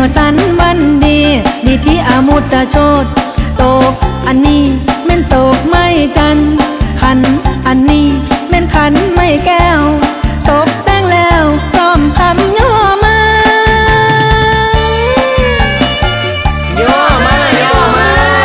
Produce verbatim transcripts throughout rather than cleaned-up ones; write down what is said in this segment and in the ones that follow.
สันวันดีดีที่อามุตตะโชดตกอันนี้แม่นตกไม่จันขันอันนี้แม่นขันไม่แก้วตกแต่งแล้วพร้อมพำย่อมาย่อมาย่อมา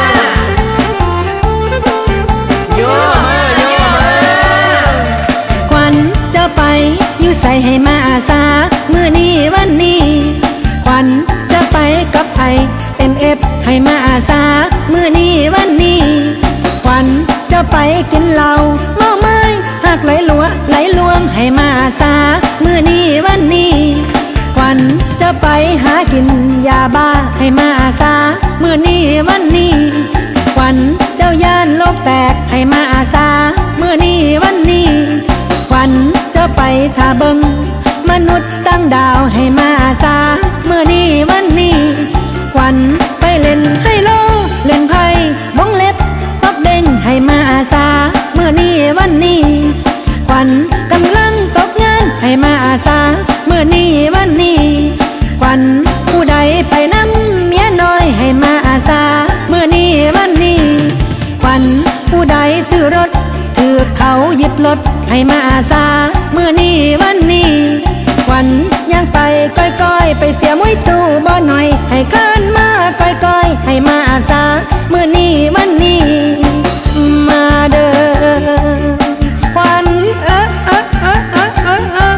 ย่อมาย่อมาควันจะไปอยู่ใส่ให้มาอาสามื้อนี้วันนี้ควันจะไปกับไอเอ็มเอฟให้มาอาสามื้อนี้วันนี้ควันจะไปกินเหล้าเมาไม้หักไหลหลัวไหลลวงให้มาอาสามื้อนี้วันนี้ควันจะไปหากินยาบ้าให้มาอาสามื้อนี้วันนี้ควันเจ้าย่านโลกแตกให้มาอาสามื้อนี้วันนี้ควันจะไปท่าเบิงมนุษย์ตั้งดาวให้มาอาสามื้อนี้วันนี้ควันไปเล่นไฮโลเล่นไพ่วงเล็บปักเด้งให้มาอาสามื้อนี้วันนี้ควันกำลังตกงานให้มาอาสามื้อนี้วันนี้ควันผู้ใดไปนำเมียน้อยให้มาอาสามื้อนี้วันนี้ควันผู้ใดซื้อรถถือเขายึดรถให้มาอาสามื้อนี้วันนี้ควันย่างไปก้อยๆไปเสียมุ้ยตู้บ่หน่อยให้ข้านมาก้อยๆให้มาอาสามื้อนี้วันนี้มาเด้อควันเอ๊ะเอ๊ะเอ๊ะเอ๊ะเอ๊ะเอ๊ะ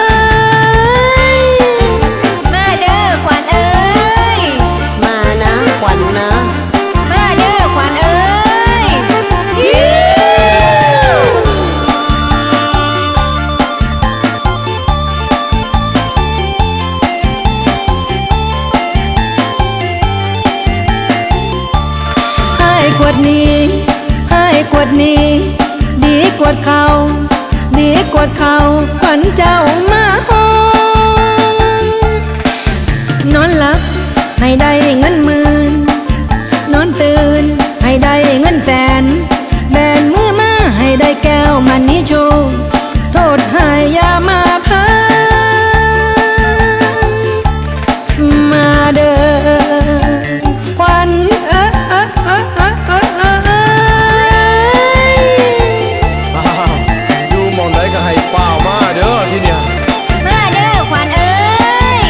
มาเด้อควันเอ้ยมานะควันนะมาเด้อควันเอ้ยขวดนี้ให้ขวดนี้ดีกวดเขาดีกวดเขาขวัญเจ้ามาห้องนอนหลับให้ได้เงินหมื่นนอนตื่นให้ได้เงินแสนแบนมือมาให้ได้แก้วมันนี้โชว์โทษให้ยามาพามาเด้อควันเอ๊ะเอ๊ะเอ๊ะเอ๊ะเอ๊ะเอ๊ะอยู่มองไหนก็ให้เปล่ามาเด้อที่เนี่ยมาเด้อควันเอ้ย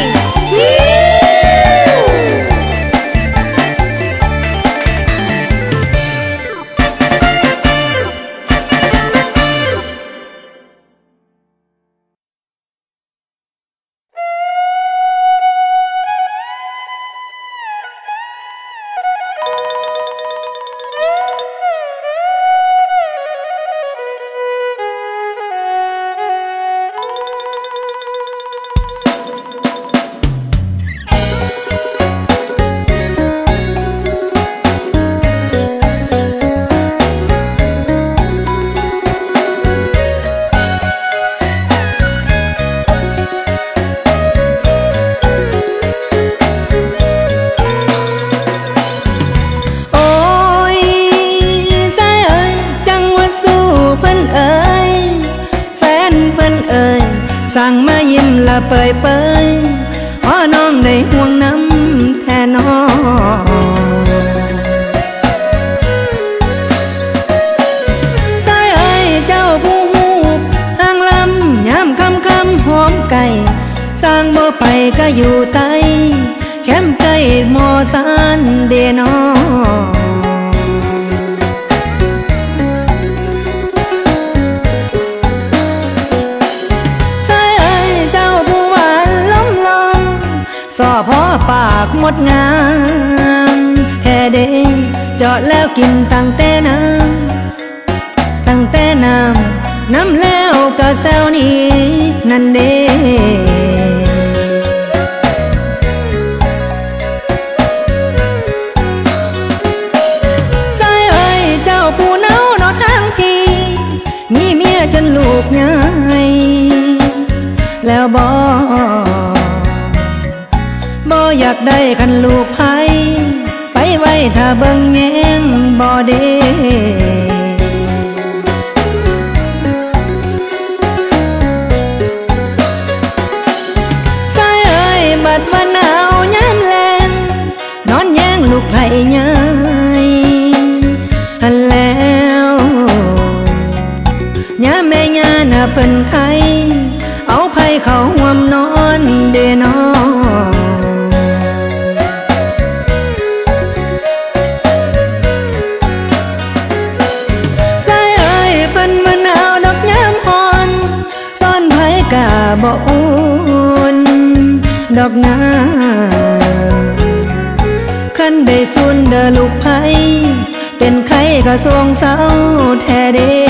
สั่งมายิ้มละเปยเปยขอน้องได้ห่วงน้ำแทนน้องสายเอ้ยเจ้าผู้หูห่างลำยามคำคำหอมไก่สร้างบ่ไปก็อยู่ใต้แคมป์ใจหมอสานเดนอสอพอปากหมดงามแท้เด้เจาะแล้วกินตั้งแต่น้ำตั้งแต่น้ำน้ำแล้วก็แซวนี้นั่นเด้สายเอ้ยเจ้าผู้เน่านอนทางทีมีเมียจนลูกใหญ่แล้วบ่บ่อยากได้คันลูกไผไปไว้ถ้าเบิ่งแยงบ่เด้สายเอ้ยบัดว่าหนาวยามแลกไผ่ใหญ่หันแล้วย่าแม่ย่าน่ะเพิ่นไข่เอาไผ่เขาห่วมนอนเดนอบ่อุ่นดอกนาคันได้สุนเดอลูกไผ่เป็นไข่ก็สวงเศร้าแท้เด้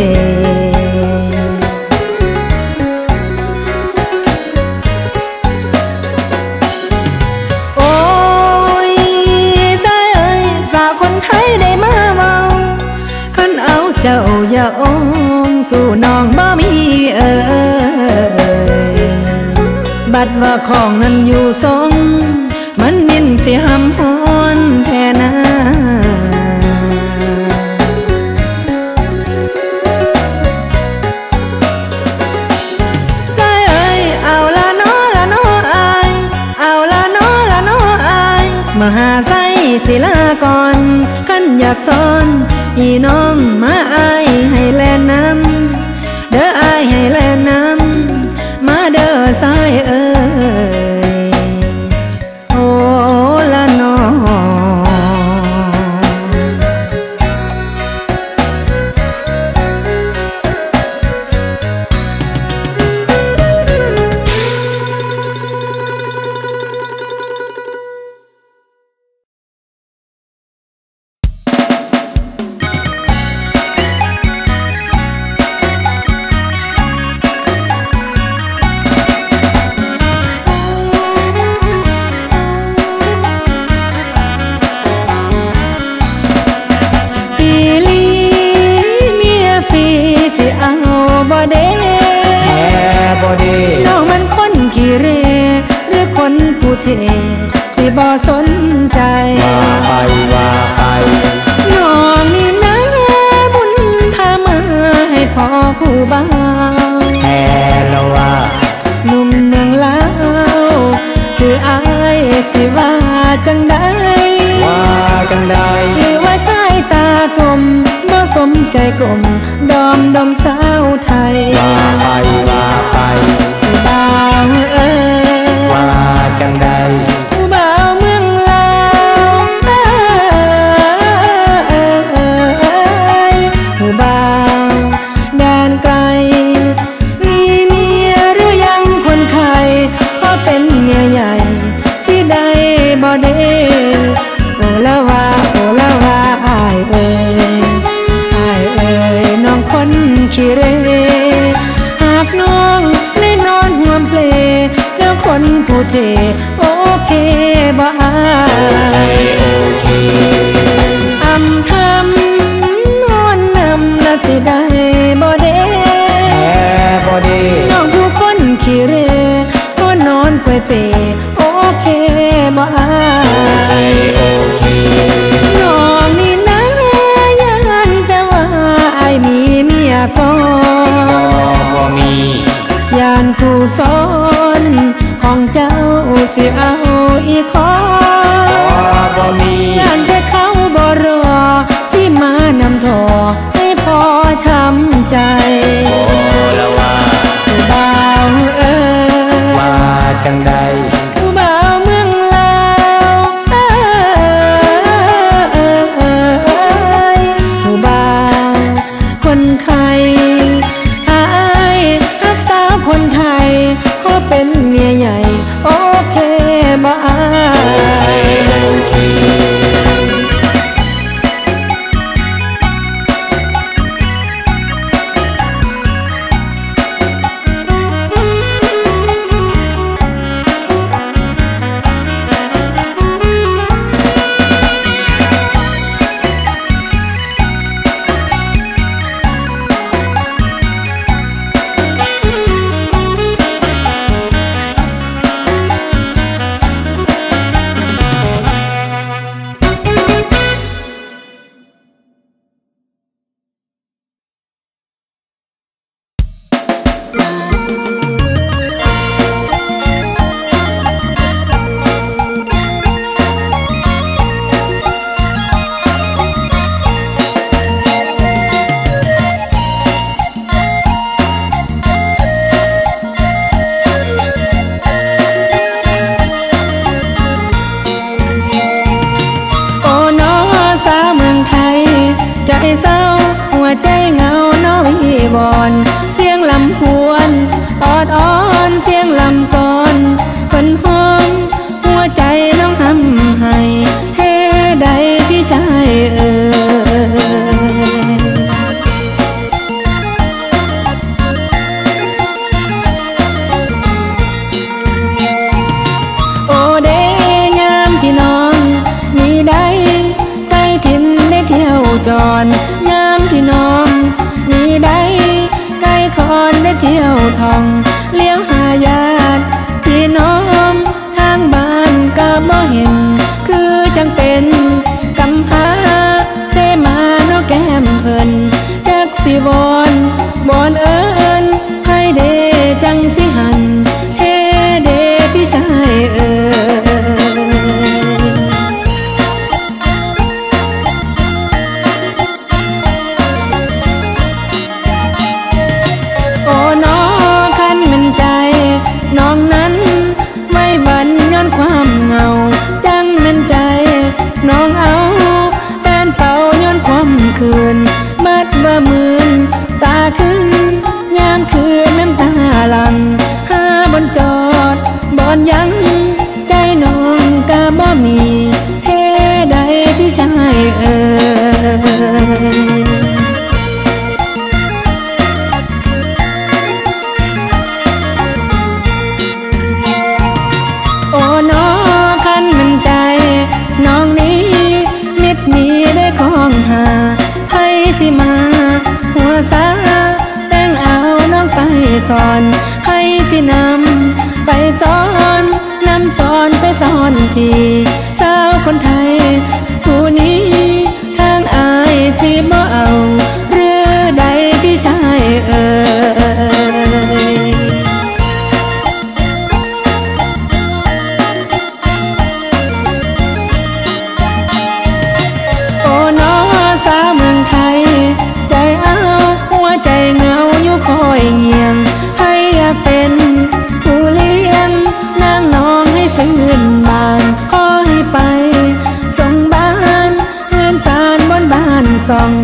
โอ้ยสายเอ้ยฝากคนไทยได้มาเมาคันเอาเจ้าอย่าอ้อมสู่น้องบ่มีเอ่ยบัดว่าของนั้นอยู่ทรงมันนินเสียหำฮอนแท้นาใจเอ้ยเอาละน้อละน้ออายเอาละน้อละน้ออายมาหาใส่ศิลาก่อนขันอยากสอนอีน้องมาอายให้แลน้ำเด้ออายให้แลน้ำมาเด้อสายเอ้ยโอ้ละน้อน้องมันคนขี้เรหรือคนผู้เทสิบ่สนใจว่าไปว่าไปน้องนี่นะบุญทำมาให้พ่อผู้บ่าวแค่ละว่าหนุ่มเมืองลาวคืออายสิว่าจังใดว่าจังใดหรือว่าชายตากลมบ่สมใจกลมดอมดอมสาวไทยว่าไปว่าไปบ่าวเอ้ยว่าจังใดบ่าวเมืองลาวเอ้ยบ่าวแดนไกลมีเมียหรือยังคนไทยขอเป็นเมียใหญ่สิได้บ่เด้โอละว่าโอละว่าอ้ายเอ้ยอ้ายเอ้ยน้องคนขี้เรหากน้องได้นอนห่วมเพลแล้วคนผู้เทโอเคบ่อ้ายอำทำนอนนำละสิได้บ่เด้น้องผู้คนขี้เรก็นอนกวยเปโอเคบ่อ้ายน้องนี่นะยันแต่ว่าอ้ายมีเมียก่อนยานคู่สอนของเจ้าสิเอาอีกขอยานแต่เขาบ่รอสิมานำทอให้พอช้ำใจบ่าวเอ้ยว่าจังใดบ่าวเมืองลาวเอ้ยบ่าวคนไทยอายรักษาคนไทยขอเป็นเมียใหญ่โอเคบ่อ้ายใจเศร้าหัวใจเหงาน้อยบอนเสียงลำพวนออดอ้อนเสียงลำก่อนเพิ่นหอมหัวใจน้องหำให้เฮ้ใดพี่ชายเอ่ยโอเดยามที่น้องมีได้ไปถิ่นได้เที่ยวจรยามที่น้องมีได้ไกลคอนได้เที่ยวท่องเลี้ยวหาญาติพี่น้องทางบ้านก็บ่เห็นคือจังเป็นกำพร้าเสมาเนาะแก้มเพิ่นจักสิวอนบอนเอิ้นไผเดจังสิหันเฮเดพี่ชายเอ่ยโอ้น้องคันมันใจน้องนั้นไม่บันย้อนความเหงาจังเป็นใจน้องเอาแฟนเป่าย้อนความคืนบัดว่ามืนตาขึ้นยามคืนน้ำตาหลังหาบนจอดบอนยังใจน้องก็บ่มีเฮ้ใดพี่ชายเอ่ยโอ้น้องคันมันใจน้องนี้มิดมีได้ของหาให้สิมาหัวสาแต่งเอาน้องไปสอนให้สินำไปสอนนำสอนไปสอนทีสาวคนไทยผู้นี้ทางอายสิบ่เอาหรือใดพี่ชายเอ่ยโอ้น้อสาวเมืองไทยใจเอาหัวใจเหงาอยู่คอยเงียงให้อยากเป็นผู้เลี้ยงนางน้องให้ซื่นบานขอให้ไปส่งบ้านเฮือนสารบนบ้านส่อง